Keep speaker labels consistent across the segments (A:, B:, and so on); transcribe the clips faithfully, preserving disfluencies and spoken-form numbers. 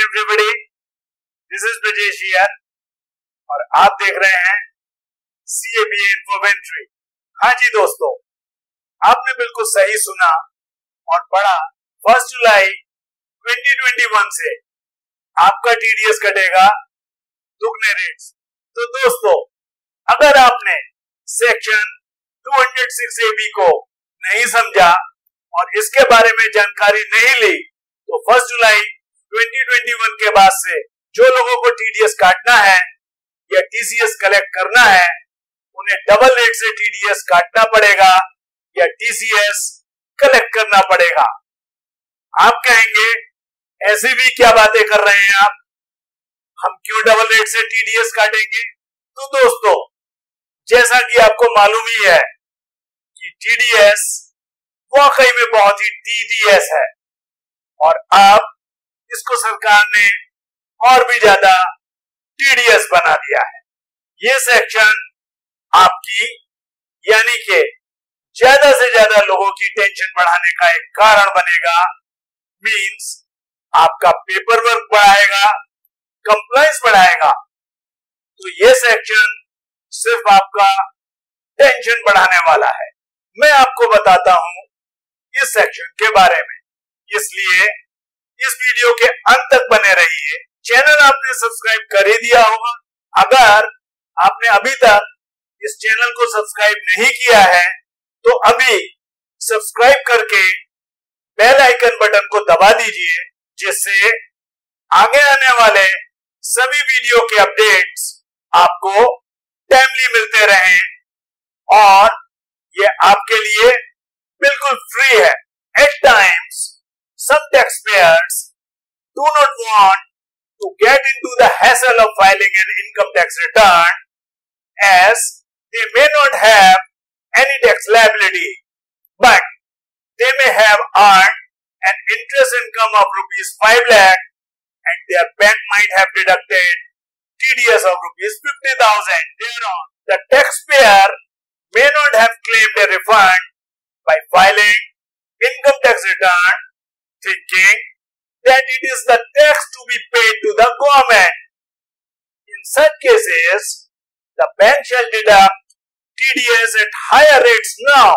A: everybody, this is Brajesh here और आप देख रहे हैं C A B A Infoventory। हाँ जी दोस्तों, आपने बिल्कुल सही सुना और पढ़ा। फर्स्ट जुलाई दो हज़ार इक्कीस से आपका T D S कटेगा दुगने रेट्स। तो दोस्तों, अगर आपने सेक्शन दो सौ छह A B को नहीं समझा और इसके बारे में जानकारी नहीं ली, तो फर्स्ट जुलाई दो हज़ार इक्कीस के बाद से जो लोगों को T D S काटना है या T C S कलेक्ट करना है, उन्हें डबल रेट से T D S काटना पड़ेगा या T C S कलेक्ट करना पड़ेगा। आप कहेंगे ऐसी भी क्या बातें कर रहे हैं आप, हम क्यों डबल रेट से T D S काटेंगे? तो दोस्तों, जैसा कि आपको मालूम ही है कि T D S वाकई में बहुत ही टीडीएस है और अब इसको सरकार ने और भी ज्यादा टीडीएस बना दिया है। ये सेक्शन आपकी यानी कि ज्यादा से ज्यादा लोगों की टेंशन बढ़ाने का एक कारण बनेगा। मींस आपका पेपर वर्क बढ़ाएगा, कंप्लायंस बढ़ाएगा। तो ये सेक्शन सिर्फ आपका टेंशन बढ़ाने वाला है। मैं आपको बताता हूं इस सेक्शन के बारे में, इसलिए इस वीडियो के अंत तक बने रहिए। चैनल आपने सब्सक्राइब कर ही दिया होगा। अगर आपने अभी तक इस चैनल को सब्सक्राइब नहीं किया है तो अभी सब्सक्राइब करके बेल आइकन बटन को दबा दीजिए, जिससे आगे आने वाले सभी वीडियो के अपडेट्स आपको टाइमली मिलते रहें और ये आपके लिए बिल्कुल फ्री है। At times, some taxpayers do not want to get into the hassle of filing an income tax return, as they may not have any tax liability, but they may have earned an interest income of rupees five lakh and their bank might have deducted T D S of rupees fifty thousand. Thereon, the taxpayer may not have claimed a refund by filing income tax return, thinking that it is the tax to be paid to the government. In such cases, the bank shall deduct T D S at higher rates now.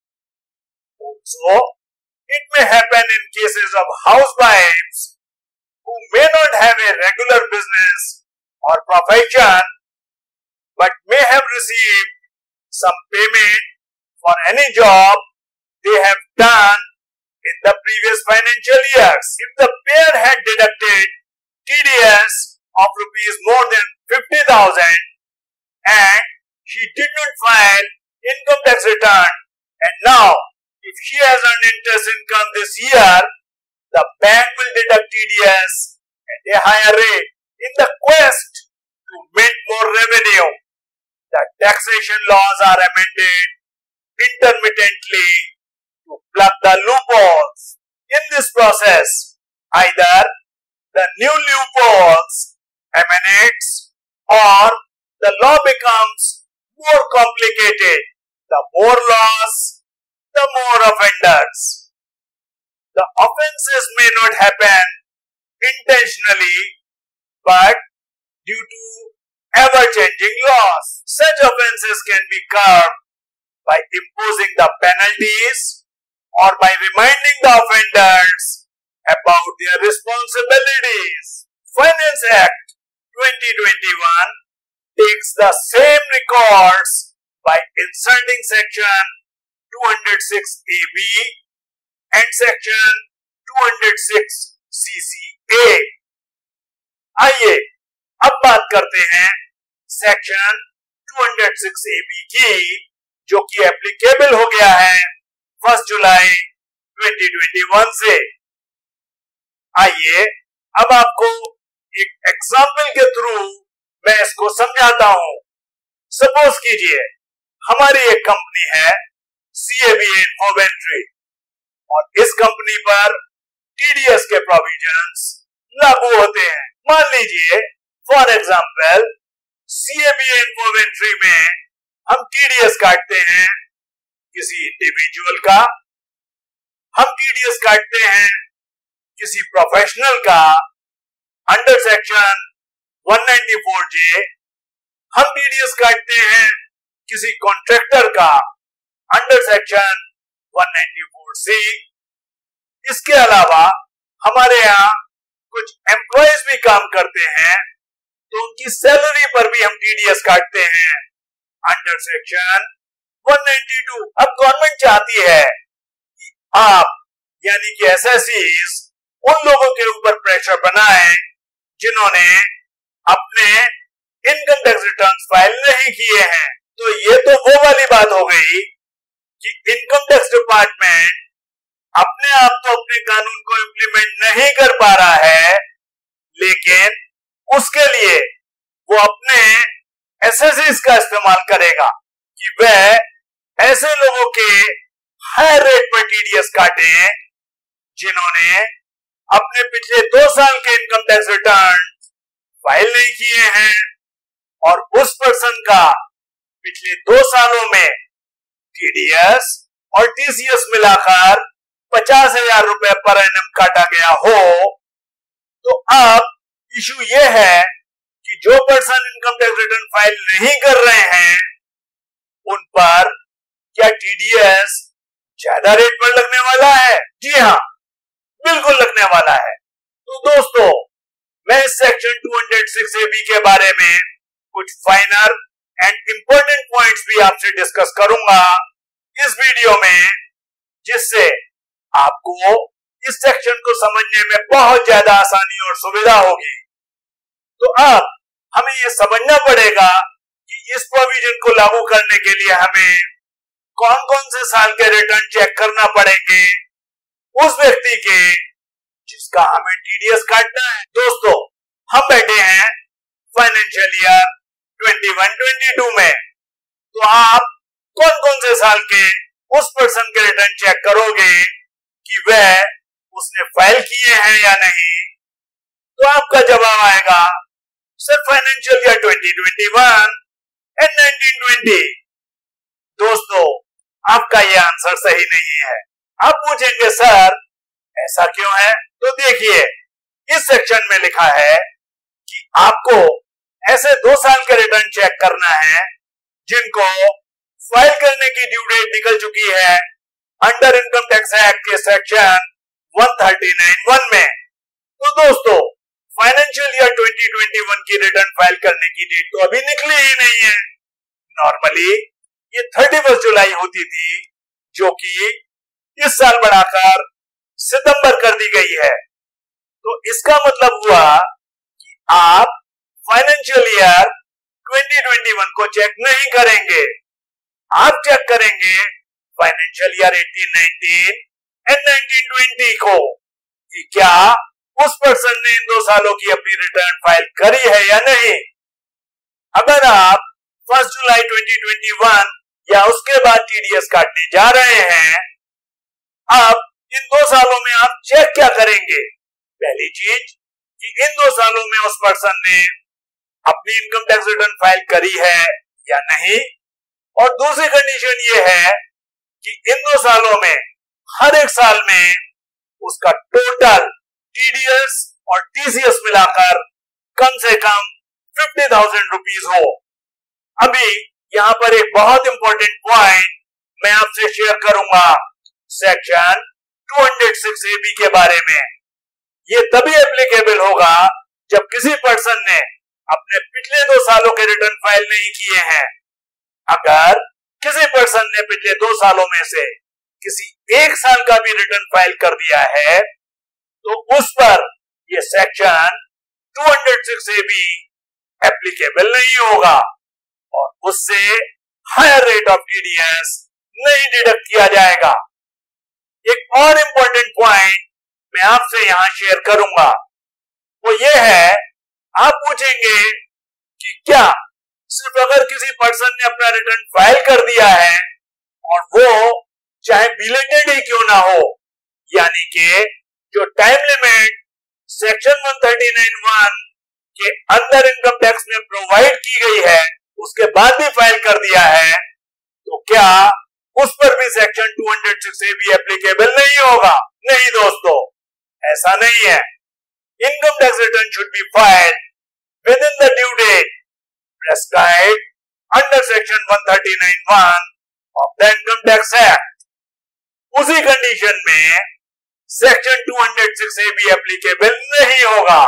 A: Also, it may happen in cases of housewives who may not have a regular business or profession, but may have received some payment for any job they have done in the previous financial years. If the payer had deducted T D S of rupees more than fifty thousand and she did not file income tax return, and now if she has earned interest income this year, the bank will deduct T D S at a higher rate. In the quest to make more revenue, the taxation laws are amended intermittently to plug the loopholes. In this process, either the new loopholes emanates or the law becomes more complicated. The more laws, the more offenders. The offenses may not happen intentionally, but due to ever-changing laws. Such offenses can be curbed by imposing the penalties or by reminding the offenders about their responsibilities. Finance Act twenty twenty-one takes the same records by inserting section two oh six A B and section two oh six C C A. आइए अब बात करते हैं section दो सौ छह A B की, जो कि एप्लीकेबल हो गया है फर्स्ट जुलाई दो हज़ार इक्कीस से। आइए अब आपको एक एग्जाम्पल के थ्रू मैं इसको समझाता हूं। सपोज कीजिए हमारी एक कंपनी है C A B A Infoventory और इस कंपनी पर T D S के प्रोविजंस लागू होते हैं। मान लीजिए for example C A B A Infoventory में हम T D S काटते हैं किसी इंडिविजुअल का, हम T D S काटते हैं किसी प्रोफेशनल का under section one ninety four J हम टीडीएस काटते हैं किसी कॉन्ट्रैक्टर का under section one ninety four C. इसके अलावा हमारे यहाँ कुछ एम्प्लॉयज भी काम करते हैं तो उनकी सैलरी पर भी हम टीडीएस काटते हैं under section one ninety two. अब गवर्नमेंट चाहती है कि आप यानी कि एसएससीज उन लोगों के ऊपर प्रेशर बनाएं जिन्होंने अपने इनकम टैक्स रिटर्न्स फाइल नहीं किए हैं। तो ये तो वो वाली बात हो गई कि इनकम टैक्स डिपार्टमेंट अपने आप तो अपने कानून को इंप्लीमेंट नहीं कर पा रहा है, लेकिन उसके लिए वो अपने एसएससीज का इस्तेमाल करेगा कि वह ऐसे लोगों के हायर रेट पर टीडीएस काटे जिन्होंने अपने पिछले दो साल के इनकम टैक्स रिटर्न फाइल नहीं किए हैं और उस पर्सन का पिछले दो सालों में टीडीएस और टीसीएस मिलाकर पचास हजार रुपए पर एनम काटा गया हो। तो अब इशू यह है कि जो person income tax return file नहीं कर रहे हैं उन पर क्या टीडीएस ज्यादा रेट पर लगने वाला है? जी हाँ, बिल्कुल लगने वाला है। तो दोस्तों, मैं section two hundred six A B के बारे में कुछ फाइनल एंड इंपॉर्टेंट पॉइंट्स भी आपसे डिस्कस करूंगा इस वीडियो में, जिससे आपको इस सेक्शन को समझने में बहुत ज्यादा आसानी और सुविधा होगी। तो अब हमें यह समझना पड़ेगा कि इस प्रोविजन को लागू करने के लिए हमें कौन कौन से साल के रिटर्न चेक करना पड़ेंगे उस व्यक्ति के जिसका हमें टीडीएस काटना है। दोस्तों, हम बैठे हैं financial year twenty one twenty two में, तो आप कौन कौन से साल के उस पर्सन के रिटर्न चेक करोगे कि वह उसने फाइल किए हैं या नहीं? तो आपका जवाब आएगा sir financial year twenty twenty one and nineteen twenty. दोस्तों, आपका यह आंसर सही नहीं है। आप पूछेंगे सर ऐसा क्यों है? तो देखिए, इस सेक्शन में लिखा है कि आपको ऐसे दो साल के रिटर्न चेक करना है जिनको फाइल करने की ड्यू डेट निकल चुकी है अंडर इनकम टैक्स एक्ट के section one thirty nine one में। तो दोस्तों, financial year twenty twenty one की रिटर्न फाइल करने की डेट तो अभी निकली ही नहीं है। नॉर्मली ये थर्टी फर्स्ट जुलाई होती थी, जो कि इस साल बढ़ाकर सितंबर कर दी गई है। तो इसका मतलब हुआ कि आप financial year twenty twenty one को चेक नहीं करेंगे, आप चेक करेंगे financial year eighteen nineteen and nineteen twenty को कि क्या उस पर्सन ने इन दो सालों की अपनी रिटर्न फाइल करी है या नहीं। अगर आप first July twenty twenty one या उसके बाद टीडीएस काटने जा रहे हैं, अब इन दो सालों में आप चेक क्या करेंगे? पहली चीज कि इन दो सालों में उस पर्सन ने अपनी इनकम टैक्स रिटर्न फाइल करी है या नहीं, और दूसरी कंडीशन ये है कि इन दो सालों में हर एक साल में उसका टोटल टीडीएस और टीसीएस मिलाकर कम से कम फिफ्टी थाउजेंड रुपीज हो। अभी यहां पर एक बहुत इंपॉर्टेंट पॉइंट मैं आपसे शेयर करूंगा section two hundred six A B के बारे में। ये तभी एप्लीकेबल होगा जब किसी पर्सन ने अपने पिछले दो सालों के रिटर्न फाइल नहीं किए हैं। अगर किसी पर्सन ने पिछले दो सालों में से किसी एक साल का भी रिटर्न फाइल कर दिया है, तो उस पर यह section two hundred six A B applicable नहीं होगा और उससे हायर रेट ऑफ टीडीएस नहीं डिडक्ट किया जाएगा। एक और इंपॉर्टेंट पॉइंट मैं आपसे यहां शेयर करूंगा, वो ये है, आप पूछेंगे कि क्या सिर्फ अगर किसी पर्सन ने अपना रिटर्न फाइल कर दिया है और वो चाहे बिलेटेड ही क्यों ना हो, यानी कि जो time limit section one thirty nine one के अंदर इनकम टैक्स में प्रोवाइड की गई है उसके बाद भी फाइल कर दिया है, तो क्या उस पर भी section two hundred six A B applicable नहीं होगा? नहीं दोस्तों, ऐसा नहीं है। income tax return should be filed within the due date prescribed under section one thirty-nine one of the Income Tax Act. उसी कंडीशन में section two hundred six A भी एप्लीकेबल नहीं होगा.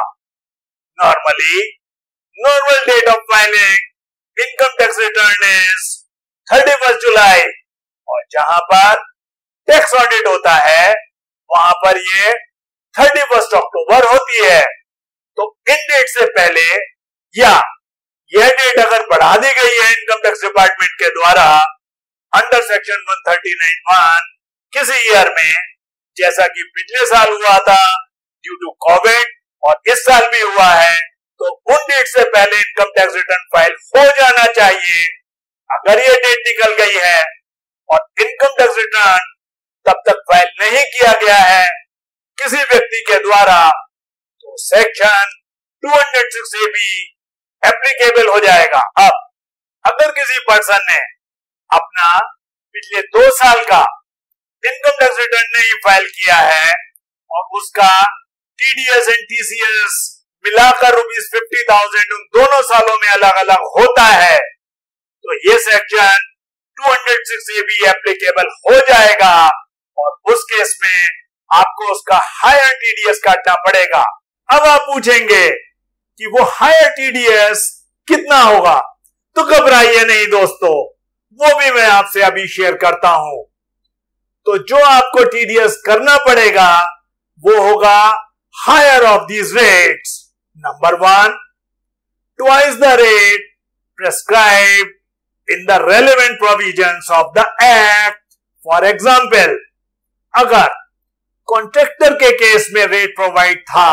A: Normally normal date of filing income tax return is thirty first July और जहां पर tax audit होता है वहां पर ये थर्टी फर्स्ट अक्टूबर होती है. तो इन डेट से पहले या यह डेट अगर बढ़ा दी गई है इनकम टैक्स डिपार्टमेंट के द्वारा under section one thirty nine one किसी ईयर में, जैसा कि पिछले साल हुआ था ड्यू टू कोविड और इस साल भी हुआ है, तो उन डेट से पहले इनकम टैक्स रिटर्न फाइल हो जाना चाहिए. अगर ये डेट निकल गई है और इनकम टैक्स रिटर्न तब तक फाइल नहीं किया गया है किसी व्यक्ति के द्वारा, तो section two hundred six A B applicable हो जाएगा. अब अगर किसी पर्सन ने अपना पिछले दो साल का इनकम टैक्स रिटर्न नहीं फाइल किया है और उसका टीडीएस एंड टीसीएस मिलाकर रुपीज फिफ्टी थाउजेंड उन दोनों सालों में अलग अलग होता है, तो ये section two hundred six A B applicable हो जाएगा और उस केस में आपको उसका हायर टीडीएस काटना पड़ेगा. अब आप पूछेंगे कि वो हायर टीडीएस कितना होगा, तो घबराइए नहीं दोस्तों, वो भी मैं आपसे अभी शेयर करता हूं. तो जो आपको टीडीएस करना पड़ेगा वो होगा higher of these rates. Number one, twice the rate prescribed in the relevant provisions of the act. For example, अगर कॉन्ट्रैक्टर के केस में रेट प्रोवाइड था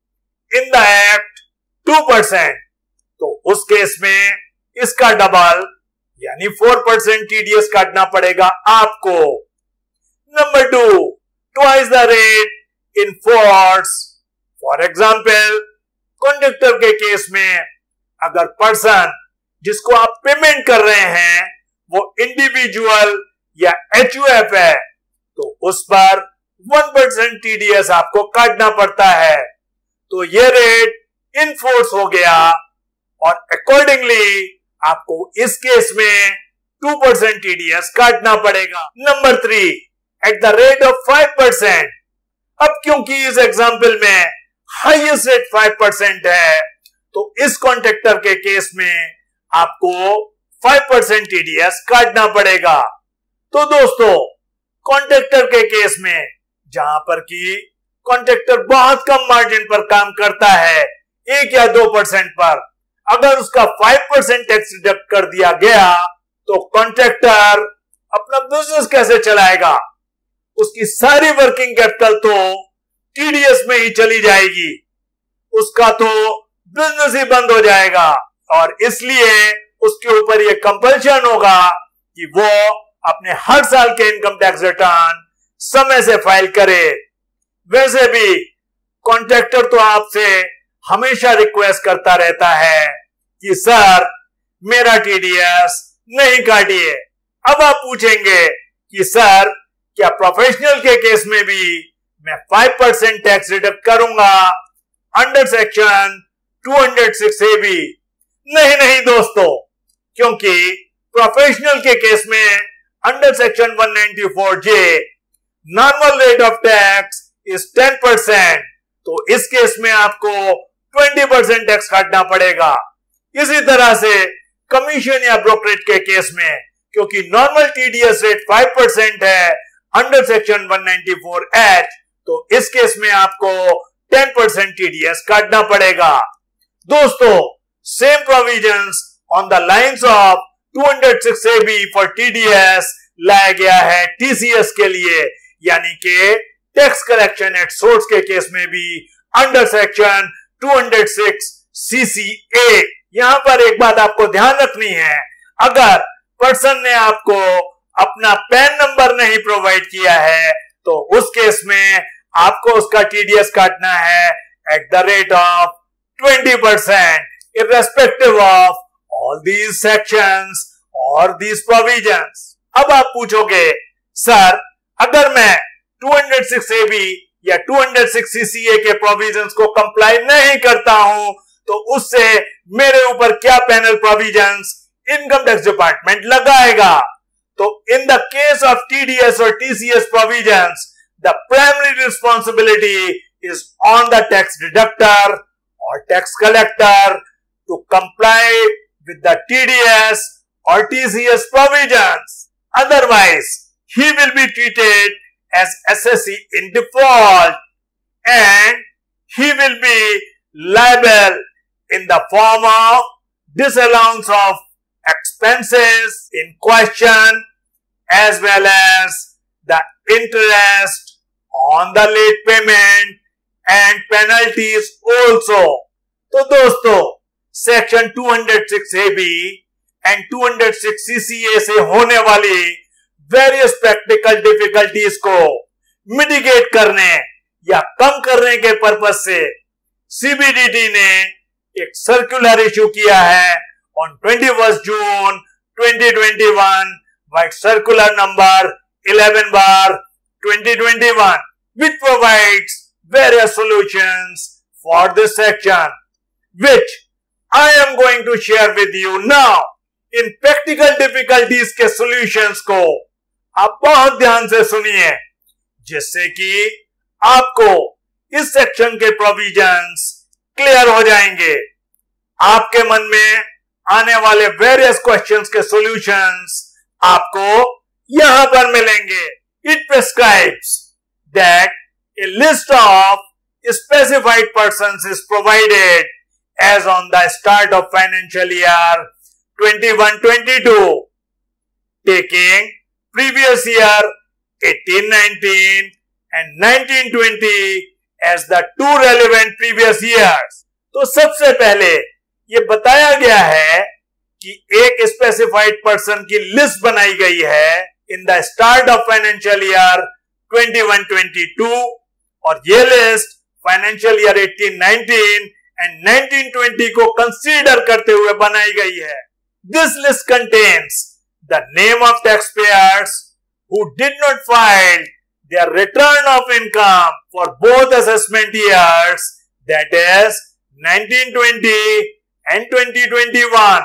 A: in the act two percent, तो उस केस में इसका डबल यानी फोर परसेंट टीडीएस काटना पड़ेगा आपको. Number two, twice the rate in force. For example, contractor के केस में अगर पर्सन जिसको आप पेमेंट कर रहे हैं वो इंडिविजुअल या एचयूएफ है, तो उस पर वन परसेंट टीडीएस आपको काटना पड़ता है. तो ये रेट इन फोर्स हो गया और अकॉर्डिंगली आपको इस केस में टू परसेंट टीडीएस काटना पड़ेगा. Number three, at the rate of five percent. अब क्योंकि इस एग्जाम्पल में हाईएस्ट रेट फाइव परसेंट है, तो इस कॉन्ट्रैक्टर के केस में आपको फाइव परसेंट टीडीएस काटना पड़ेगा. तो दोस्तों, कॉन्ट्रैक्टर के केस में जहां पर कि कॉन्ट्रैक्टर बहुत कम मार्जिन पर काम करता है, एक या दो परसेंट पर, अगर उसका फाइव परसेंट टैक्स डिडक्ट कर दिया गया तो कॉन्ट्रैक्टर अपना बिजनेस कैसे चलाएगा? उसकी सारी वर्किंग कैपिटल तो टीडीएस में ही चली जाएगी, उसका तो बिजनेस ही बंद हो जाएगा और इसलिए उसके ऊपर यह कंपल्शन होगा कि वो अपने हर साल के इनकम टैक्स रिटर्न समय से फाइल करे. वैसे भी कॉन्ट्रैक्टर तो आपसे हमेशा रिक्वेस्ट करता रहता है कि सर मेरा टीडीएस नहीं काटिए. अब आप पूछेंगे कि सर क्या प्रोफेशनल के केस में भी मैं फाइव परसेंट टैक्स डिडक्ट करूंगा under section two hundred six A B? नहीं नहीं दोस्तों, क्योंकि प्रोफेशनल के केस में under section one ninety four J normal rate of tax is ten percent, तो इस केस में आपको ट्वेंटी परसेंट टैक्स काटना पड़ेगा. इसी तरह से कमीशन या ब्रोकरेज के केस में क्योंकि normal TDS rate five percent है under section one ninety four H, तो इस केस में आपको टेन परसेंट टीडीएस काटना पड़ेगा. दोस्तों, same provisions on the lines of two hundred six A B for TDS लाया गया है टीसीएस के लिए, यानी कि टैक्स कलेक्शन एट सोर्स के केस में भी under section two hundred six C C A. यहां पर एक बात आपको ध्यान रखनी है, अगर पर्सन ने आपको अपना पैन नंबर नहीं प्रोवाइड किया है तो उस केस में आपको उसका टीडीएस काटना है at the rate of twenty percent irrespective of all these sections और दीज प्रोविजंस. अब आप पूछोगे सर अगर मैं two hundred six A B या two hundred sixty C A के प्रोविजंस को कंप्लाई नहीं करता हूं तो उससे मेरे ऊपर क्या penal provisions income tax department लगाएगा। तो in the case of TDS और TCS provisions, the primary responsibility is on the tax deductor और tax collector to comply with the T D S or T C S provisions. Otherwise, he will be treated as S S C in default and he will be liable in the form of disallowance of expenses in question as well as the interest on the late payment and penalties also. तो दोस्तों, section two hundred six A B and two hundred six C C A से होने वाली various practical difficulties को mitigate करने या कम करने के पर्पज से सी बी डी टी ने एक सर्कुलर इशू किया है on twenty first June twenty twenty one, vide circular number eleven bar twenty twenty one, which provides various solutions for this section, which I am going to share with you now. इन practical difficulties के solutions को आप बहुत ध्यान से सुनिए, जिससे कि आपको इस सेक्शन के प्रोविजंस क्लियर हो जाएंगे। आपके मन में आने वाले वेरियस क्वेश्चंस के सॉल्यूशंस आपको यहां पर मिलेंगे। It prescribes that a list of specified persons is provided as on the start of financial year twenty-one twenty-two, taking previous year eighteen nineteen and nineteen twenty as the two relevant previous years. तो सबसे पहले ये बताया गया है कि एक specified person की लिस्ट बनाई गई है in the start of financial year twenty-one twenty-two और ये list financial year eighteen nineteen and nineteen twenty को कंसीडर करते हुए बनाई गई है। This list contains the name of taxpayers who did not file their return of income for both assessment years, that is nineteen twenty and twenty twenty-one,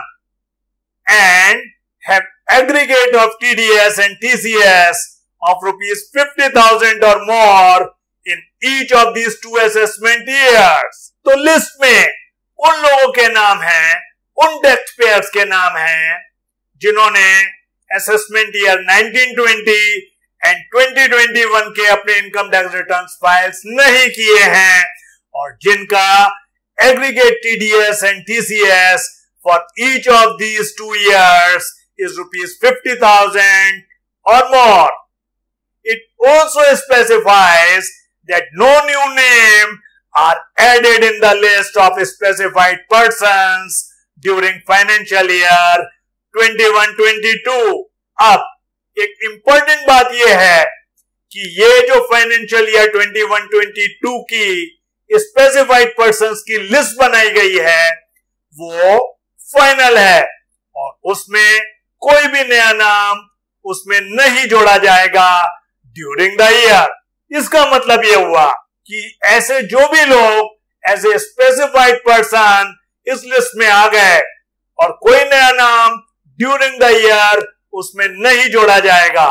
A: and have aggregate of T D S and T C S of rupees fifty thousand or more in each of these two assessment years. तो list में उन लोगों के नाम हैं, उन tax payers के नाम हैं जिन्होंने assessment year nineteen twenty and twenty twenty one के अपने इनकम टैक्स रिटर्न्स फाइल्स नहीं किए हैं और जिनका aggregate TDS and TCS for each of these two years is rupees fifty thousand और more. It also specifies that no new name are added in the list of specified persons during financial year twenty-one twenty-two. अब एक important बात यह है कि ये जो financial year twenty-one twenty-two की स्पेसिफाइड पर्संस की लिस्ट बनाई गई है वो फाइनल है और उसमें कोई भी नया नाम उसमें नहीं जोड़ा जाएगा ड्यूरिंग द ईयर। इसका मतलब यह हुआ कि ऐसे जो भी लोग एज ए स्पेसिफाइड पर्सन इस लिस्ट में आ गए और कोई नया नाम ड्यूरिंग द ईयर उसमें नहीं जोड़ा जाएगा,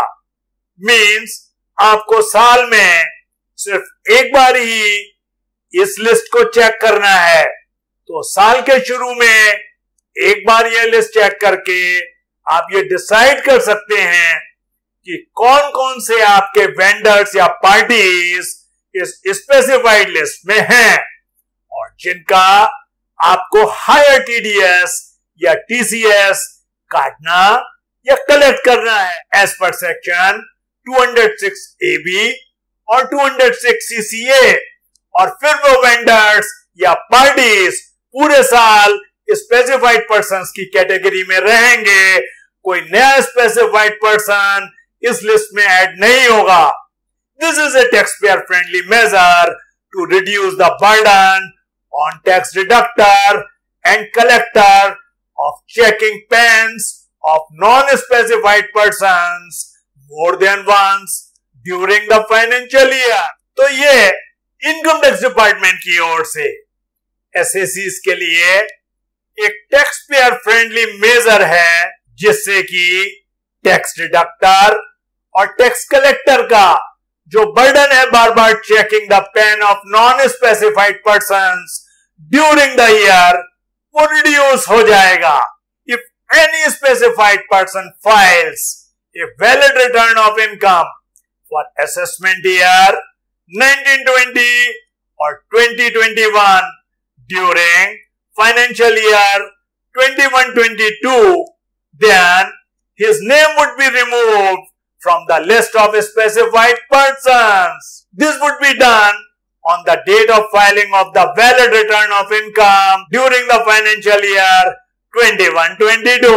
A: मींस आपको साल में सिर्फ एक बार ही इस लिस्ट को चेक करना है। तो साल के शुरू में एक बार ये लिस्ट चेक करके आप ये डिसाइड कर सकते हैं कि कौन कौन से आपके वेंडर्स या पार्टीज इस स्पेसिफाइड लिस्ट में हैं और जिनका आपको हायर टीडीएस या टीसीएस काटना या कलेक्ट करना है as per section two hundred six A B और two hundred six C C A. और फिर वो वेंडर्स या पार्टीज पूरे साल स्पेसिफाइड पर्संस की कैटेगरी में रहेंगे, कोई नया स्पेसिफाइड पर्सन इस लिस्ट में ऐड नहीं होगा। This is a taxpayer friendly measure to reduce the burden on tax deductor and collector of checking pens of non-specified persons more than once during the financial year. तो ये income tax department की ओर से एसएससीज के लिए एक tax payer friendly major है, जिससे कि टैक्स डिडक्टर और टैक्स कलेक्टर का जो बर्डन है बार बार checking the PAN of non specified persons during the year वो रिड्यूस हो जाएगा। If any specified person files a valid return of income for assessment year nineteen twenty और twenty twenty one during financial year twenty one twenty two, then his name would be removed from the list of specified persons. This would be done on the date of filing of the valid return of income during the financial year twenty one twenty two.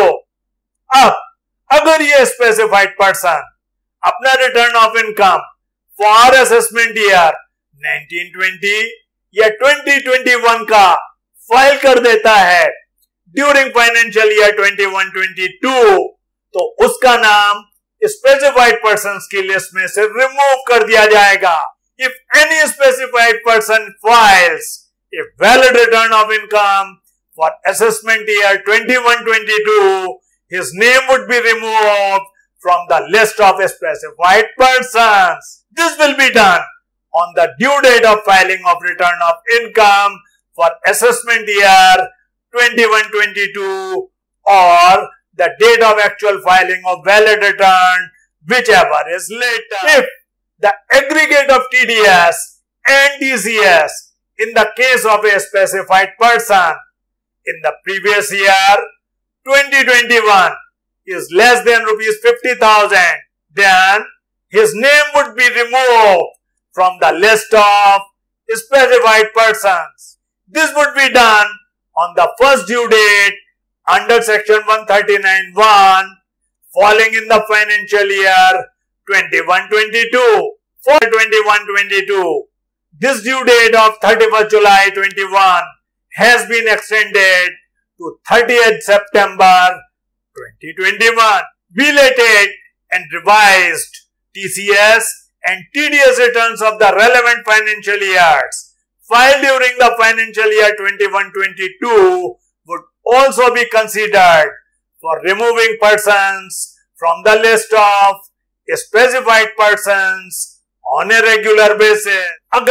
A: अब अगर ये specified person अपना return of income for assessment year nineteen twenty या twenty twenty one का file कर देता है during financial year twenty one twenty two, तो उसका नाम स्पेसिफाइड पर्संस की लिस्ट में से रिमूव कर दिया जाएगा. If any specified person files a valid return of income for assessment year twenty one twenty two, his name would be removed from the list of specified persons. This will be done on the due date of filing of return of income for assessment year twenty one twenty two or the date of actual filing of valid return, whichever is later. If the aggregate of T D S and T C S in the case of a specified person in the previous year twenty twenty-one is less than rupees fifty thousand, then his name would be removed from the list of specified persons. This would be done on the first due date under section one thirty-nine one falling in the financial year twenty one twenty-two. For twenty one twenty-two, this due date of thirty-first July twenty-one has been extended to thirtieth September twenty twenty-one. Belated and revised T C S and T D S returns of the relevant financial years filed during the financial year twenty one twenty-two would also be considered for removing persons from the list of specified persons on a regular basis.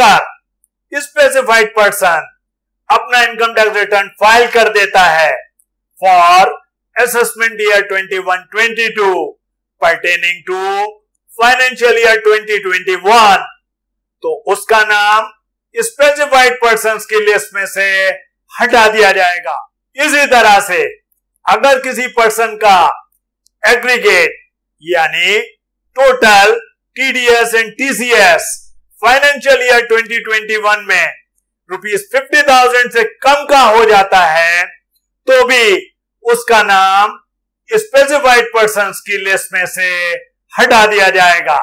A: अगर specified person अपना income tax return file कर देता है for assessment year twenty one twenty two pertaining to financial year twenty twenty one, तो उसका नाम specified persons की list में से हटा दिया जाएगा. इसी तरह से अगर किसी पर्सन का एग्रीगेट यानी total TDS and TCS financial year twenty twenty one में रुपीस फिफ्टी थाउजेंड से कम का हो जाता है, तो भी उसका नाम स्पेसिफाइड पर्संस की लिस्ट में से हटा दिया जाएगा.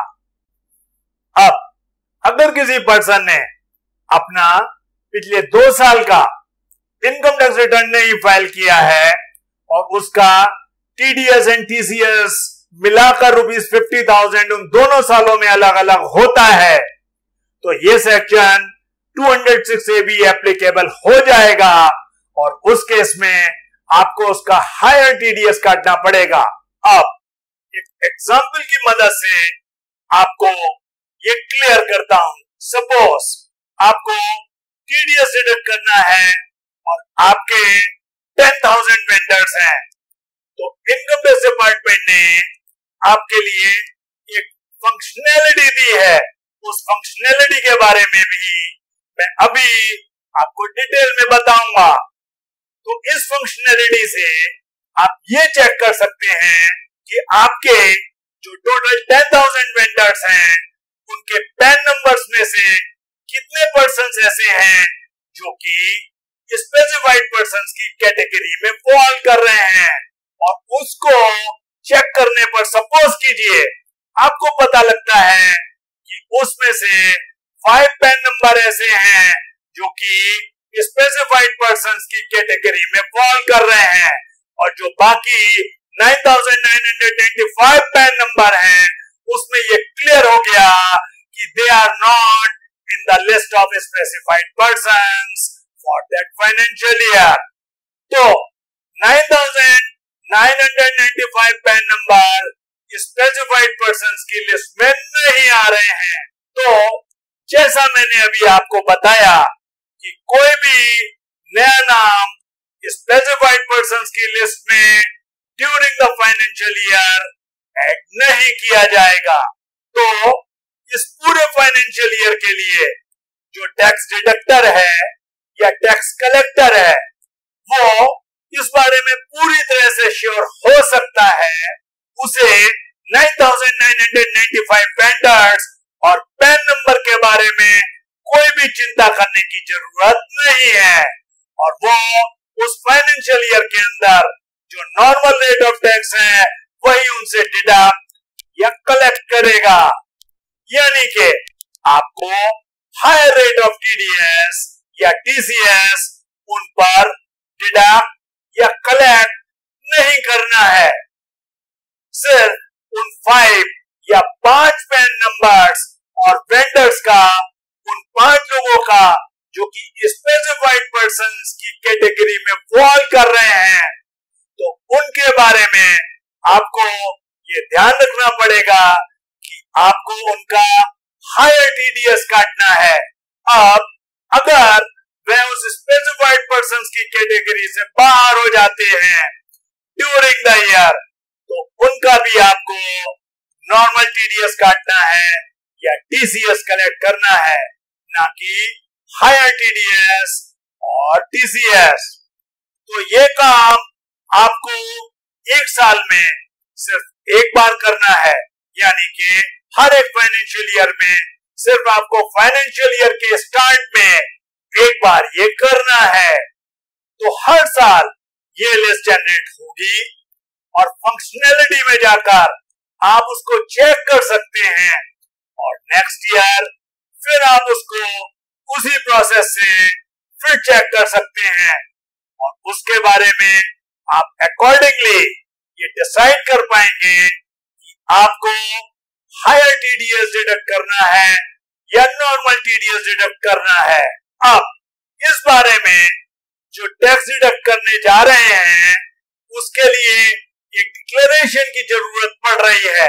A: अब अगर किसी पर्सन ने अपना पिछले दो साल का इनकम टैक्स रिटर्न नहीं फाइल किया है और उसका टीडीएस एंड टीसीएस मिलाकर रुपीस फिफ्टी थाउजेंड उन दोनों सालों में अलग अलग होता है, तो ये section two hundred six A भी एप्लीकेबल हो जाएगा और उस केस में आपको उसका हायर टीडीएस काटना पड़ेगा. अब एक एग्जाम्पल की मदद से आपको ये क्लियर करता हूं. सपोज आपको टीडीएस डिडक्ट करना है और आपके टेन थाउजेंड वेंडर्स हैं, तो इनकम टैक्स डिपार्टमेंट ने आपके लिए एक फंक्शनैलिटी दी है. उस फंक्शनैलिटी के बारे में भी मैं अभी आपको डिटेल में बताऊंगा. तो इस फंक्शनैलिटी से आप ये चेक कर सकते हैं कि आपके जो टोटल टेन थाउजेंड वेंडर्स हैं उनके पैन नंबर्स में से कितने पर्सन्स ऐसे हैं जो कि स्पेसिफाइड पर्सन्स की कैटेगरी में फॉल कर रहे हैं, और उसको चेक करने पर सपोज कीजिए आपको पता लगता है कि उसमें से फाइव पैन नंबर ऐसे हैं जो कि स्पेसिफाइड पर्सन्स की कैटेगरी में फॉल कर रहे हैं, और जो बाकी nine thousand nine hundred ninety five PAN number हैं उसमें ये क्लियर हो गया कि they are not in the list of specified persons for that financial year. तो nine thousand nine hundred ninety-five PAN number specified persons की list में नहीं आ रहे हैं। तो जैसा मैंने अभी आपको बताया कि कोई भी नया नाम स्पेसिफाइड पर्संस की लिस्ट में during the financial year add नहीं किया जाएगा। तो इस पूरे फाइनेंशियल ईयर के लिए जो टैक्स डिडक्टर है या टैक्स कलेक्टर है वो इस बारे में पूरी तरह से श्योर हो सकता है, उसे nine thousand nine hundred ninety-five vendors और पैन नंबर के बारे में कोई भी चिंता करने की जरूरत नहीं है और वो उस फाइनेंशियल ईयर के अंदर जो नॉर्मल रेट ऑफ टैक्स है वही उनसे डिडक्ट या कलेक्ट करेगा। यानी कि आपको हायर रेट ऑफ टीडीएस या टीसीएस उन पर डिडक्ट या कलेक्ट नहीं करना है। सिर्फ उन फाइव या पांच पैन नंबर्स और वेंडर्स का, उन पांच लोगों का जो कि स्पेसिफाइड पर्संस की कैटेगरी में फॉल कर रहे हैं, तो उनके बारे में आपको ये ध्यान रखना पड़ेगा कि आपको उनका हायर टीडीएस काटना है। अब अगर वह उस स्पेसिफाइड पर्संस की कैटेगरी से बाहर हो जाते हैं ड्यूरिंग द ईयर, तो उनका भी आपको नॉर्मल टीडीएस काटना है या टीसीएस कलेक्ट करना है, ना कि हायर टीडीएस और टीसीएस। तो ये काम आपको एक साल में सिर्फ एक बार करना है, यानी कि हर एक फाइनेंशियल ईयर में सिर्फ आपको फाइनेंशियल ईयर के स्टार्ट में एक बार ये करना है। तो हर साल ये लिस्ट जनरेट होगी और फंक्शनैलिटी में जाकर आप उसको चेक कर सकते हैं और नेक्स्ट ईयर फिर आप उसको उसी प्रोसेस से फिर चेक कर सकते हैं और उसके बारे में आप अकॉर्डिंगली ये डिसाइड कर पाएंगे कि आपको हायर टीडीएस डिडक्ट करना है या नॉर्मल टीडीएस डिडक्ट करना है। अब इस बारे में जो टैक्स डिडक्ट करने जा रहे हैं उसके लिए एक डिक्लेरेशन की जरूरत पड़ रही है।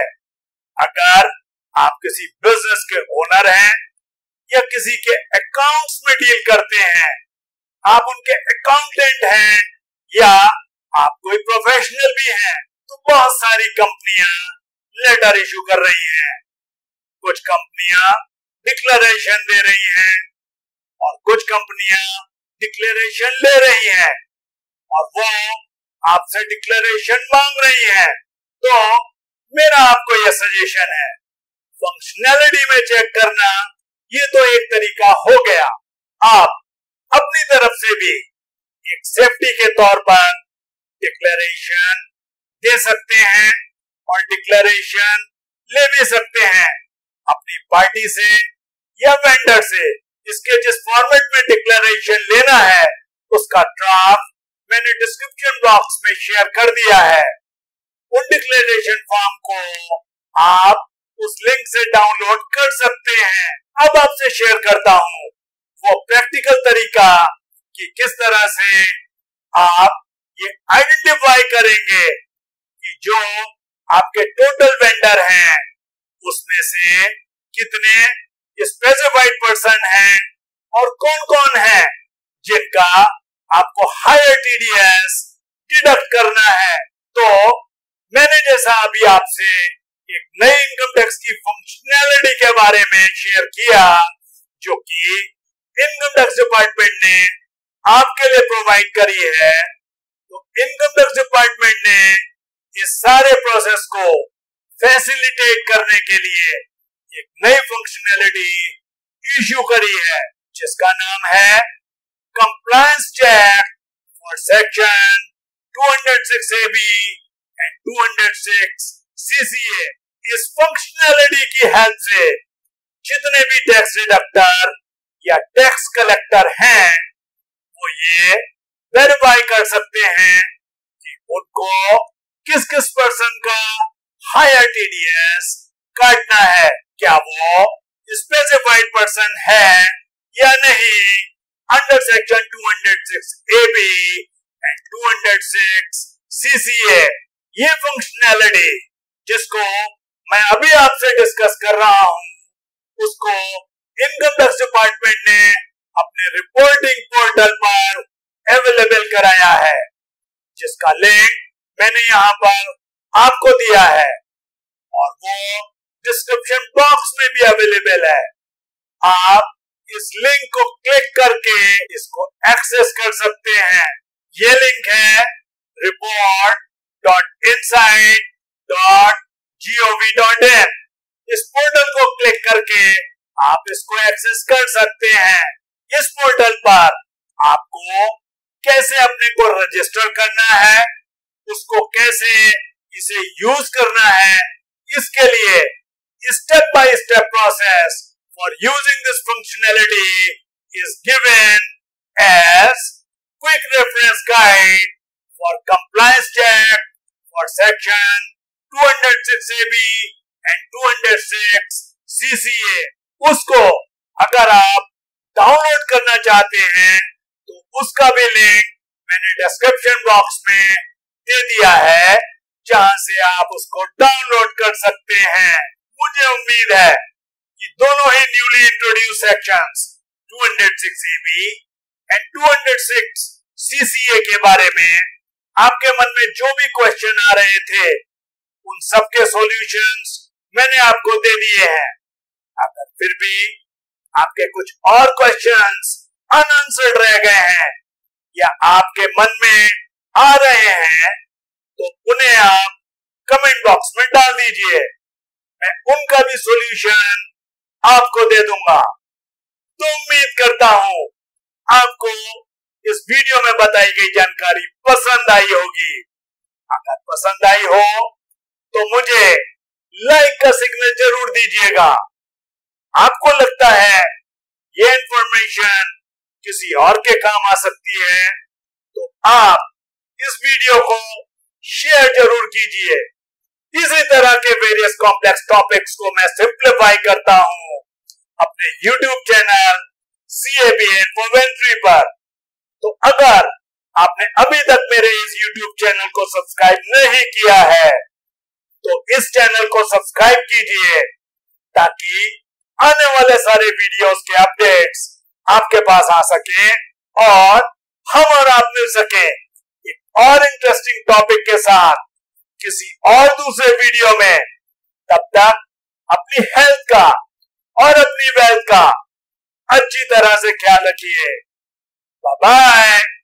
A: अगर आप किसी बिजनेस के ओनर हैं या किसी के अकाउंट्स में डील करते हैं, आप उनके अकाउंटेंट हैं या आप कोई प्रोफेशनल भी हैं, तो बहुत सारी कंपनियां लेटर इशू कर रही हैं। कुछ कंपनियां डिक्लेरेशन दे रही हैं और कुछ कंपनियां डिक्लेरेशन ले रही हैं और वो आपसे डिक्लेरेशन मांग रही हैं। तो मेरा आपको यह सजेशन है, फंक्शनैलिटी में चेक करना ये तो एक तरीका हो गया, आप अपनी तरफ से भी एक सेफ्टी के तौर पर डिक्लेरेशन दे सकते हैं और डिक्लेरेशन ले भी सकते हैं अपनी पार्टी से या वेंडर से। इसके जिस फॉर्मेट में डिक्लेरेशन लेना है उसका ड्राफ्ट मैंने डिस्क्रिप्शन बॉक्स में शेयर कर दिया है। उन डिक्लेरेशन फॉर्म को आप उस लिंक से डाउनलोड कर सकते हैं। अब आपसे शेयर करता हूं वो प्रैक्टिकल तरीका कि किस तरह से आप ये आइडेंटिफाई करेंगे कि जो आपके टोटल वेंडर हैं उसमें से कितने स्पेसिफाइड पर्सन हैं और कौन कौन है जिनका आपको हायर टीडीएस डिडक्ट करना है। तो मैंने जैसा अभी आपसे एक नई इनकम टैक्स की फंक्शनैलिटी के बारे में शेयर किया जो कि इनकम टैक्स डिपार्टमेंट ने आपके लिए प्रोवाइड करी है, तो इनकम टैक्स डिपार्टमेंट ने इस सारे प्रोसेस को फैसिलिटेट करने के लिए एक नई फंक्शनैलिटी इश्यू करी है जिसका नाम है compliance check for section two oh six A B and two oh six C C A। इस फंक्शनैलिटी की हेल्प से जितने भी टैक्स डिडक्टर या टैक्स कलेक्टर हैं वो ये वेरीफाई कर सकते हैं कि उनको किस किस पर्सन का हायर टीडीएस काटना है, क्या वो स्पेसिफाइड पर्सन है या नहीं under section two hundred six A B and two hundred six C C A. ये फंक्शनैलिटी जिसको मैं अभी आपसे डिस्कस कर रहा हूं उसको इनकम टैक्स डिपार्टमेंट ने अपने रिपोर्टिंग पोर्टल पर अवेलेबल कराया है, जिसका लिंक मैंने यहां पर आपको दिया है और वो डिस्क्रिप्शन बॉक्स में भी अवेलेबल है। आप इस लिंक को क्लिक करके इसको एक्सेस कर सकते हैं। ये लिंक है report dot insight dot G O V dot in. इस पोर्टल को क्लिक करके आप इसको एक्सेस कर सकते हैं। इस पोर्टल पर आपको कैसे अपने को रजिस्टर करना है, उसको कैसे इसे यूज करना है, इसके लिए step by step process for using this functionality is given as quick reference guide for compliance check for section two hundred six A B and two hundred six C C A. उसको अगर आप download करना चाहते हैं तो उसका भी link मैंने डिस्क्रिप्शन बॉक्स में दे दिया है, जहां से आप उसको डाउनलोड कर सकते हैं। मुझे उम्मीद है कि दोनों ही newly introduce sections two hundred six A B and two hundred six C C A के बारे में आपके मन में जो भी क्वेश्चन आ रहे थे उन सब के सॉल्यूशंस मैंने आपको दे दिए हैं। अगर फिर भी आपके कुछ और क्वेश्चंस अनआंसर्ड रह गए हैं या आपके मन में आ रहे हैं तो उन्हें आप कमेंट बॉक्स में डाल दीजिए, मैं उनका भी सॉल्यूशन आपको दे दूंगा। तो उम्मीद करता हूं आपको इस वीडियो में बताई गई जानकारी पसंद आई होगी। अगर पसंद आई हो तो मुझे लाइक का सिग्नल जरूर दीजिएगा। आपको लगता है ये इंफॉर्मेशन किसी और के काम आ सकती है तो आप इस वीडियो को शेयर जरूर कीजिए। इसी तरह के वेरियस कॉम्प्लेक्स टॉपिक्स को मैं सिंप्लीफाई करता हूं अपने YouTube channel C A B इन्फोवेंट्री पर। तो अगर आपने अभी तक मेरे इस यूट्यूब चैनल को सब्सक्राइब नहीं किया है तो इस चैनल को सब्सक्राइब कीजिए ताकि आने वाले सारे वीडियोस के अपडेट्स आपके पास आ सके और हम और आप मिल सके एक और इंटरेस्टिंग टॉपिक के साथ किसी और दूसरे वीडियो में। तब तक अपनी हेल्थ का और अपनी वेल्थ का अच्छी तरह से ख्याल रखिए। Bye bye.